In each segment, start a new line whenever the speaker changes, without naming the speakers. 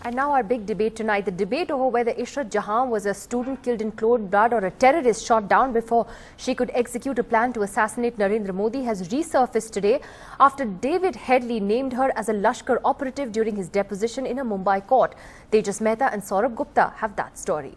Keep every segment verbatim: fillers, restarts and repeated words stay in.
And now our big debate tonight, the debate over whether Ishrat Jahan was a student killed in cold blood or a terrorist shot down before she could execute a plan to assassinate Narendra Modi has resurfaced today after David Headley named her as a Lashkar operative during his deposition in a Mumbai court. Tejas Mehta and Saurabh Gupta have that story.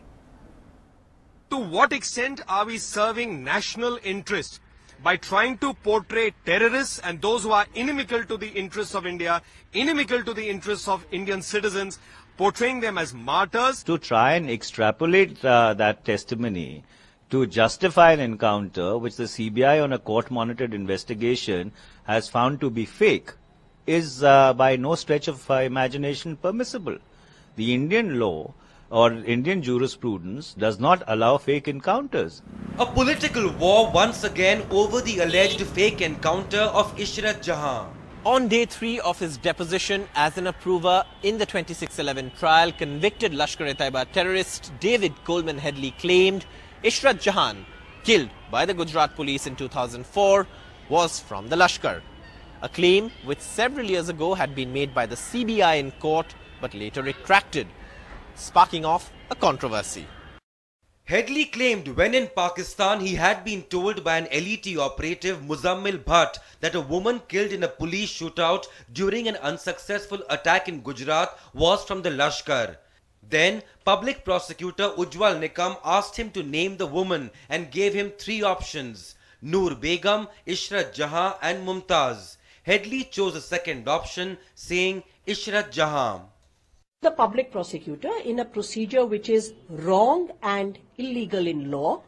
To what extent are we serving national interest by trying to portray terrorists and those who are inimical to the interests of India, inimical to the interests of Indian citizens, portraying them as martyrs?
To try and extrapolate uh, that testimony to justify an encounter which the C B I on a court-monitored investigation has found to be fake is uh, by no stretch of uh, imagination permissible. The Indian law or Indian jurisprudence does not allow fake encounters.
A political war once again over the alleged fake encounter of Ishrat Jahan.
On day three of his deposition as an approver in the twenty-six eleven trial, convicted Lashkar-e-Taiba terrorist David Coleman Headley claimed Ishrat Jahan, killed by the Gujarat police in two thousand four, was from the Lashkar. A claim which several years ago had been made by the C B I in court but later retracted, sparking off a controversy.
Headley claimed when in Pakistan he had been told by an L E T operative Muzammil Bhatt that a woman killed in a police shootout during an unsuccessful attack in Gujarat was from the Lashkar. Then public prosecutor Ujwal Nikam asked him to name the woman and gave him three options: Noor Begum, Ishrat Jahan and Mumtaz. Headley chose the second option, saying Ishrat Jahan.
The public prosecutor, in a procedure which is wrong and illegal in law,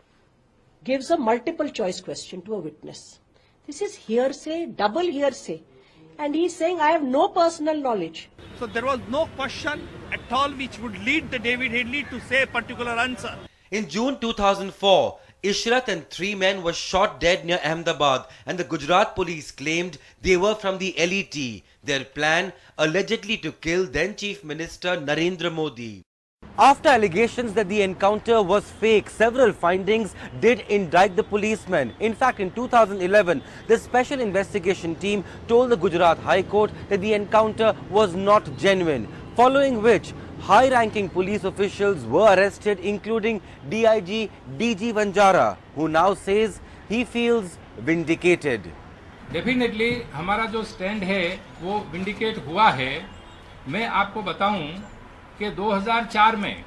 gives a multiple choice question to a witness. This is hearsay, double hearsay. And he is saying, I have no personal knowledge.
So there was no question at all which would lead the David Headley to say a particular answer.
In June two thousand four, Ishrat and three men were shot dead near Ahmedabad and the Gujarat police claimed they were from the L E T. Their plan allegedly to kill then Chief Minister Narendra Modi.
After allegations that the encounter was fake, several findings did indict the policemen. In fact, in two thousand eleven, the Special Investigation Team told the Gujarat High Court that the encounter was not genuine, following which high-ranking police officials were arrested, including D I G D G Vanjara, who now says he feels vindicated.
Definitely हमारा जो stand है वो vindicate हुआ है. मैं आपको बताऊं कि दो हज़ार चार में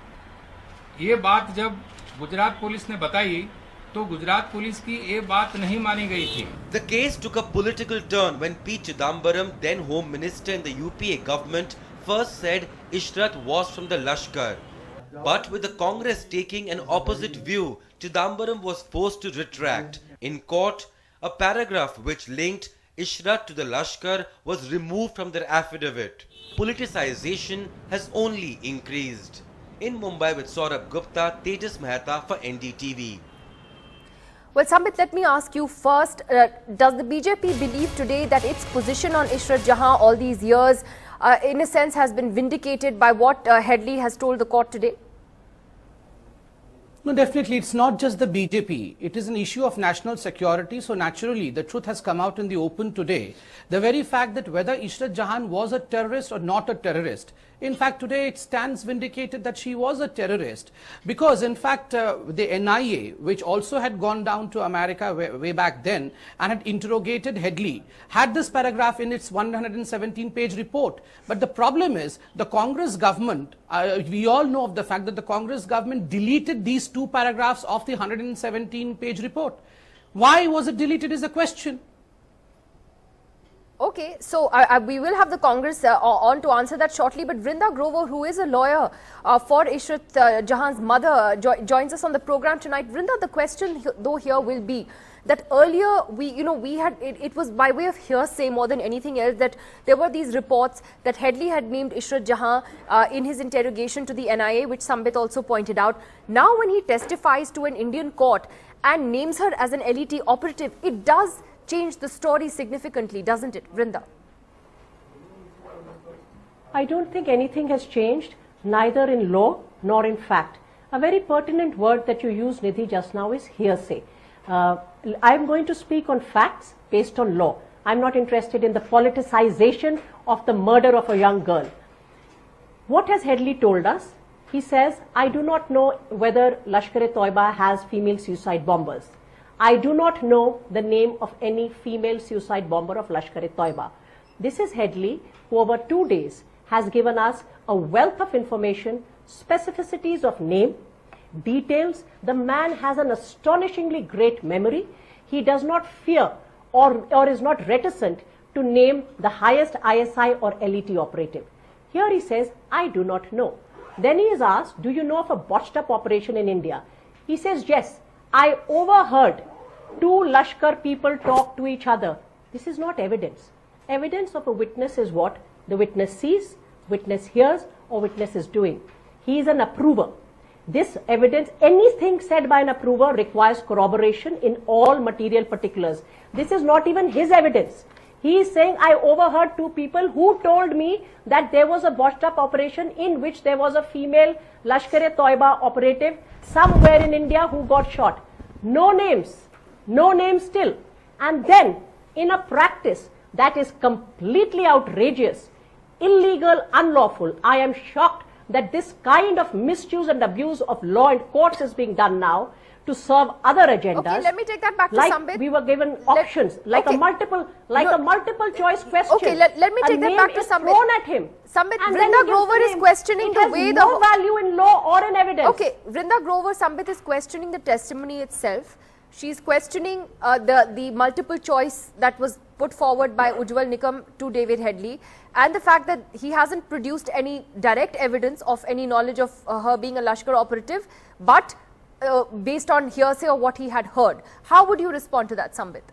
ये बात जब गुजरात पुलिस ने बताई तो गुजरात पुलिस की ये बात नहीं मानी गई थी.
The case took a political turn when P. Chidambaram, then Home Minister in the U P A government, first said Ishrat was from the Lashkar. But with the Congress taking an opposite view, Chidambaram was forced to retract. In court, a paragraph which linked Ishrat to the Lashkar was removed from their affidavit. Politicization has only increased. In Mumbai with Saurabh Gupta, Tejas Mehta for N D T V.
Well, Sambit, let me ask you first, uh, does the B J P believe today that its position on Ishrat Jahan all these years, uh, in a sense, has been vindicated by what uh, Headley has told the court today?
No, definitely. It's not just the B J P. It is an issue of national security. So naturally, the truth has come out in the open today. The very fact that whether Ishrat Jahan was a terrorist or not a terrorist, in fact, today it stands vindicated that she was a terrorist. Because, in fact, uh, the N I A, which also had gone down to America way, way back then and had interrogated Headley, had this paragraph in its one hundred seventeen page report. But the problem is, the Congress government, uh, we all know of the fact that the Congress government deleted these two paragraphs of the one hundred seventeen page report. Why was it deleted is a question.
Okay, so uh, uh, we will have the Congress uh, on to answer that shortly. But Vrinda Grover, who is a lawyer uh, for Ishrat uh, Jahan's mother, uh, jo joins us on the program tonight. Vrinda, the question though here will be that earlier we, you know, we had, it, it was by way of hearsay more than anything else that there were these reports that Headley had named Ishrat Jahan uh, in his interrogation to the N I A, which Sambit also pointed out. Now when he testifies to an Indian court and names her as an L E T operative, it does change the story significantly, doesn't it, Vrinda?
I don't think anything has changed, neither in law nor in fact. A very pertinent word that you used, Nidhi, just now is hearsay. Uh, I'm going to speak on facts based on law. I'm not interested in the politicization of the murder of a young girl. What has Headley told us? He says, I do not know whether Lashkar-e-Toiba has female suicide bombers. I do not know the name of any female suicide bomber of Lashkar-e-Toiba. This is Headley, who over two days has given us a wealth of information, specificities of name, details. The man has an astonishingly great memory. He does not fear or, or is not reticent to name the highest I S I or L E T operative. Here he says, I do not know. Then he is asked, do you know of a botched up operation in India? He says, yes, I overheard two Lashkar people talk to each other. This is not evidence. Evidence of a witness is what the witness sees, witness hears, or witness is doing. He is an approver. This evidence, anything said by an approver requires corroboration in all material particulars. This is not even his evidence. He is saying, I overheard two people who told me that there was a botched up operation in which there was a female Lashkar-e-Toiba operative somewhere in India who got shot. No names, no names still. And then, in a practice that is completely outrageous, illegal, unlawful, I am shocked that this kind of misuse and abuse of law and courts is being done now to serve other agendas.
Okay, let me take that back to
like
Sambit.
We were given options, let, like okay. a multiple, like no, a multiple choice question.
Okay, let, let me take that back to Sambit.
Thrown at him.
Sambit, Vrinda Grover is questioning
it
the way
no
the...
no value in law or in evidence.
Okay, Vrinda Grover, Sambit is questioning the testimony itself. She's questioning uh, the, the multiple choice that was put forward by Ujjwal Nikam to David Headley, and the fact that he hasn't produced any direct evidence of any knowledge of uh, her being a Lashkar operative, but uh, based on hearsay or what he had heard. How would you respond to that, Sambit?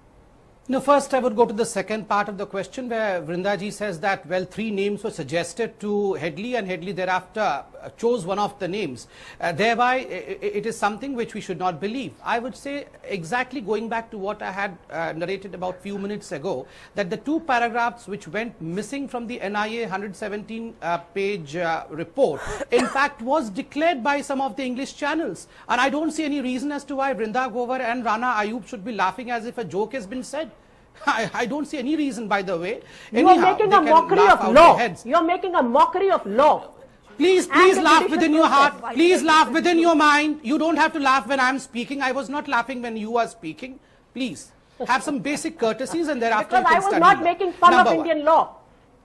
No, first I would go to the second part of the question where Vrindaji says that, well, three names were suggested to Headley and Headley thereafter uh, chose one of the names. Uh, thereby, it, it is something which we should not believe. I would say, exactly going back to what I had uh, narrated about few minutes ago, that the two paragraphs which went missing from the N I A one hundred seventeen uh, page uh, report, in fact, was declared by some of the English channels. And I don't see any reason as to why Vrinda Grover and Rana Ayub should be laughing as if a joke has been said. I, I don't see any reason, by the way.
You Anyhow, are making a mockery of law. You are making a mockery of law.
Please, please laugh within your heart. Please laugh within your mind. You don't have to laugh when I am speaking. I was not laughing when you are speaking. Please, have some basic courtesies and thereafter
Because
you can
I was
study
not
law.
making fun
Number
of
one.
Indian law.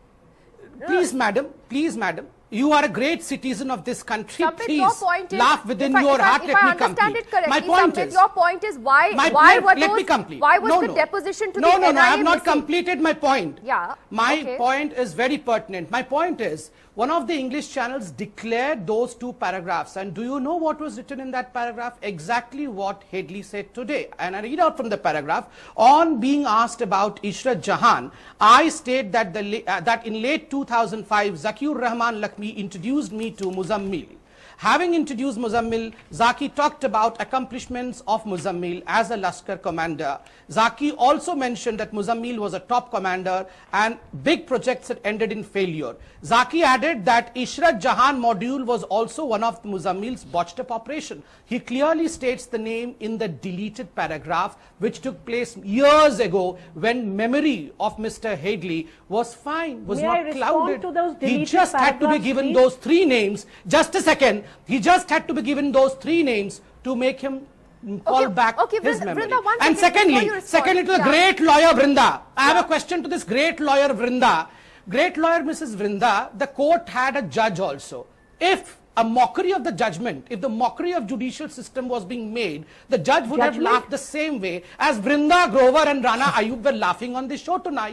Please, madam. Please, madam. You are a great citizen of this country.
Sambit,
Please
your point is,
laugh within
I,
your
if
heart.
I,
Let
if
me
I understand
complete.
it correctly,
My point
Sambit,
is,
your point is why,
my,
why
let,
were
let
those,
me complete.
why was
no,
the
no.
deposition to
no,
the
No, no,
N
no,
I A
I have not
missing?
completed my point.
Yeah.
My
okay.
point is very pertinent. My point is, one of the English channels declared those two paragraphs. And do you know what was written in that paragraph? Exactly what Headley said today. And I read out from the paragraph. On being asked about Ishrat Jahan, I state that, the, uh, that in late two thousand five, Zakiur Rahman Lakhmi introduced me to Muzammil. Having introduced Muzammil, Zaki talked about accomplishments of Muzammil as a Lashkar commander. Zaki also mentioned that Muzammil was a top commander and big projects had ended in failure. Zaki added that Ishrat Jahan module was also one of Muzammil's botched up operation. He clearly states the name in the deleted paragraph which took place years ago when memory of Mister Headley was fine, was
May
not
I respond
clouded.
to those
He
deleted
just had to be
paragraphs,
given
please?
those three names. Just a second. He just had to be given those three names to make him call
Okay,
back
okay,
his
Vrinda-
memory.
Vrinda, one
And
second before
secondly,
you respond.
secondly to the
Yeah.
great lawyer Vrinda. I have
Yeah.
a question to this great lawyer Vrinda. Great lawyer Missus Vrinda, the court had a judge also. If a mockery of the judgment, if the mockery of judicial system was being made, the judge would
Judgment?
have laughed the same way as Vrinda Grover and Rana Ayub were laughing on this show tonight.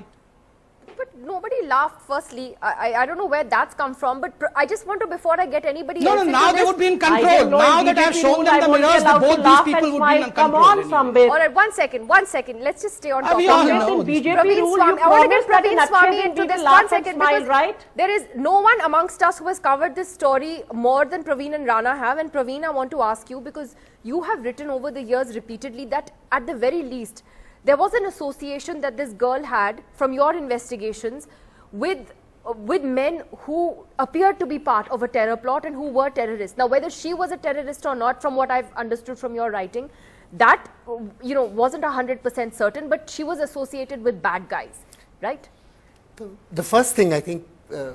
But nobody laughed, firstly. I, I, I don't know where that's come from, but pr I just want to, before I get anybody
No,
else
no,
into
now
this,
they would be in
I
control.
don't know,
Now
in
that I have
B J P
shown
rule,
them
I
the
won't be
mirrors, that
allowed
both
to
these
laugh
people
and
would be in
smile.
control.
Come on,
anyway.
Sambit.
All right, one second, one second. Let's just stay on
Uh,
topic.
we all
here.
know
In B J P
Praveen
rule,
Swami,
you
I want to get
promised that
Praveen
in
Swami
Akshay
into
Din
this
we
one
laugh and
second
smile,
because
right?
there is no one amongst us who has covered this story more than Praveen and Rana have. And Praveen, I want to ask you, because you have written over the years repeatedly that at the very least there was an association that this girl had from your investigations with with men who appeared to be part of a terror plot and who were terrorists. Now, whether she was a terrorist or not, from what I've understood from your writing, that, you know, wasn't one hundred percent certain, but she was associated with bad guys, right?
The first thing I think uh,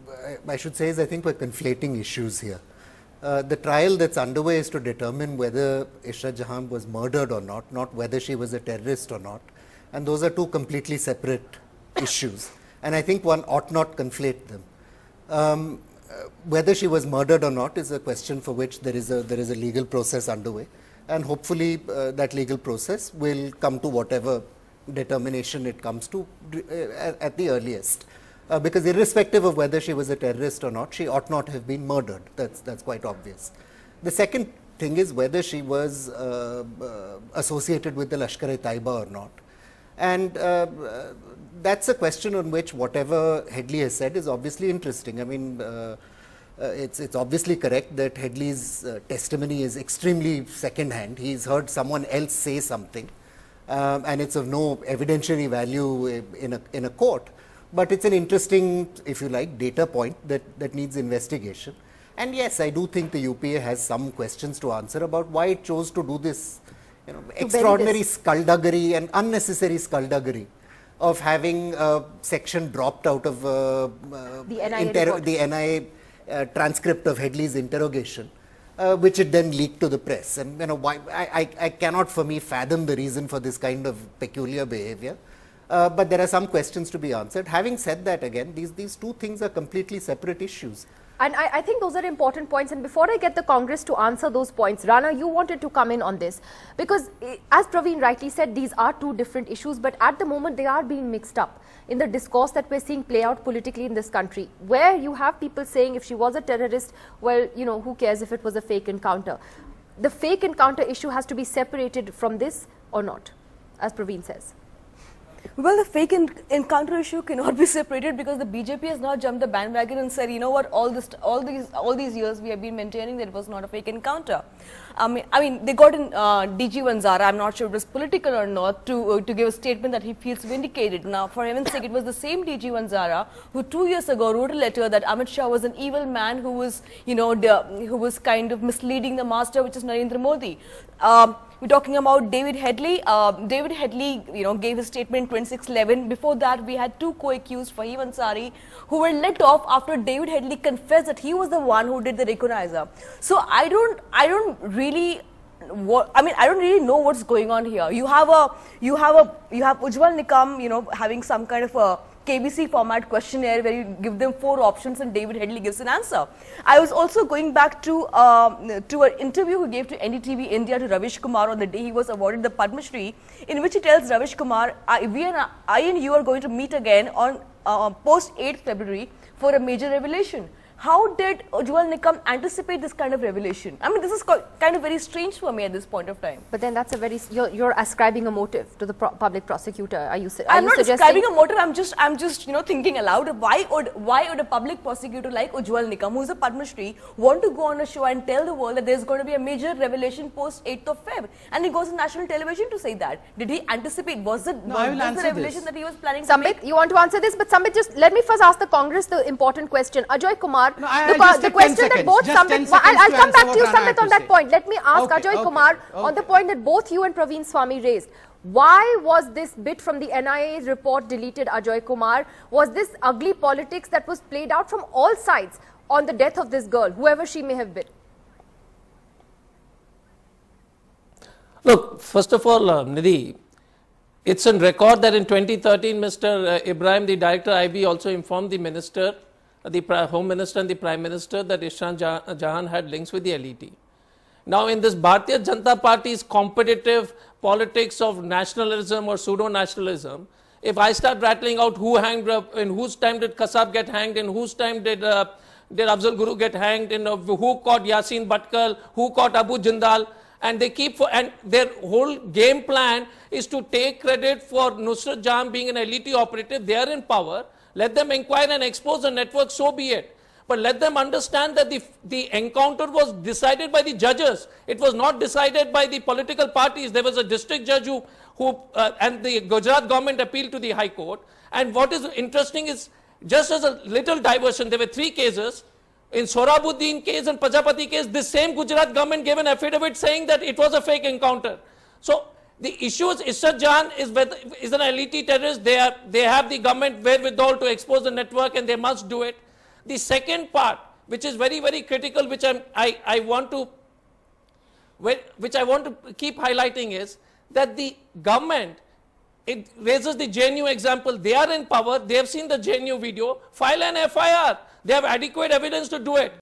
I should say is I think we're conflating issues here. Uh, the trial that's underway is to determine whether Ishrat Jahan was murdered or not, not whether she was a terrorist or not. And those are two completely separate issues. And I think one ought not conflate them. Um, uh, whether she was murdered or not is a question for which there is a, there is a legal process underway. And hopefully uh, that legal process will come to whatever determination it comes to uh, at, at the earliest. Uh, because irrespective of whether she was a terrorist or not, she ought not have been murdered. That's, that's quite obvious. The second thing is whether she was uh, uh, associated with the Lashkar-e-Taiba or not. And uh, uh, that's a question on which whatever Headley has said is obviously interesting. I mean, uh, uh, it's, it's obviously correct that Headley's uh, testimony is extremely second-hand. He's heard someone else say something, um, and it's of no evidentiary value in a, in a court. But it's an interesting, if you like, data point that, that needs investigation. And yes, I do think the U P A has some questions to answer about why it chose to do this, you know, extraordinary skullduggery and unnecessary skullduggery of having a section dropped out of uh, uh,
the N I A,
the N I A uh, transcript of Headley's interrogation, uh, which it then leaked to the press. And you know, why I, I, I cannot for me fathom the reason for this kind of peculiar behavior. Uh, but there are some questions to be answered. Having said that, again, these, these two things are completely separate issues.
And I, I think those are important points. And before I get the Congress to answer those points, Rana, you wanted to come in on this. Because as Praveen rightly said, these are two different issues. But at the moment, they are being mixed up in the discourse that we're seeing play out politically in this country, where you have people saying if she was a terrorist, well, you know, who cares if it was a fake encounter? The fake encounter issue has to be separated from this or not, as Praveen says.
Well, the fake encounter issue cannot be separated because the B J P has now jumped the bandwagon and said, you know what, all this, all these, all these years we have been maintaining that it was not a fake encounter. I mean, I mean, they got in uh, D G Vanzara. I'm not sure if it was political or not to uh, to give a statement that he feels vindicated. Now, for heaven's sake, it was the same D G Vanzara who two years ago wrote a letter that Amit Shah was an evil man who was, you know, the, who was kind of misleading the master, which is Narendra Modi. Um, We're talking about David Headley. Uh, David Headley, you know, gave his statement in twenty-six eleven. Before that, we had two co-accused, Fahim Ansari, who were let off after David Headley confessed that he was the one who did the recognizer. So I don't, I don't really, what, I mean, I don't really know what's going on here. You have a, you have a, you have Ujjwal Nikam, you know, having some kind of a K B C format questionnaire where you give them four options and David Headley gives an answer. I was also going back to uh, to an interview he gave to N D T V India to Ravish Kumar on the day he was awarded the Padma Shri, in which he tells Ravish Kumar, I, we and, I and you are going to meet again on uh, post eighth February for a major revelation. How did Ujjwal Nikam anticipate this kind of revelation? I mean, this is kind of very strange for me at this point of time.
But then that's a very, you're, you're ascribing a motive to the pro public prosecutor. Are you, are
I'm
you
not
suggesting?
ascribing a motive. I'm just, I'm just, you know, thinking aloud. Why would, why would a public prosecutor like Ujjwal Nikam, who is a Padma Shri, want to go on a show and tell the world that there's going to be a major revelation post eighth of February? And he goes on national television to say that. Did he anticipate? Was it
no,
was this the revelation
this.
that he was planning
Sambit,
to make?
you want to answer this? But Sambit, just let me first ask the Congress the important question. Ajay Kumar,
no, I,
the,
I
the question that both Sambit, I'll, I'll come back to you, Sambit, on that point. Let me ask
okay,
Ajay
okay,
Kumar
okay.
on the point that both you and Praveen Swami raised. Why was this bit from the N I A's report deleted, Ajay Kumar? Was this ugly politics that was played out from all sides on the death of this girl, whoever she may have been?
Look, first of all, uh, Nidhi, it's on record that in twenty thirteen, Mister Uh, Ibrahim, the Director I B, also informed the Minister, uh, the Home Minister and the Prime Minister that Ishrat Jahan had links with the L E T. Now, in this Bharatiya Janata Party's competitive politics of nationalism or pseudo-nationalism, if I start rattling out who hanged, uh, in whose time did Kasab get hanged, in whose time did uh, did Afzal Guru get hanged, in uh, who caught Yasin Bhatkal, who caught Abu Jindal, and they keep, for, and their whole game plan is to take credit for Nusrat Jahan being an L E T operative. They are in power. Let them inquire and expose the network, so be it. But let them understand that the, the encounter was decided by the judges. It was not decided by the political parties. There was a district judge who, who uh, and the Gujarat government appealed to the High Court. And what is interesting is, just as a little diversion, there were three cases. In Sohrabuddin case and Prajapati case, the same Gujarat government gave an affidavit saying that it was a fake encounter. So The issue is Ishrat Jahan is, whether, is an elite terrorist. They, are, they have the government wherewithal to expose the network and they must do it. The second part, which is very, very critical, which I'm, I, I want to, which I want to keep highlighting is that the government, it raises the J N U example. They are in power. They have seen the J N U video. File an F I R. They have adequate evidence to do it.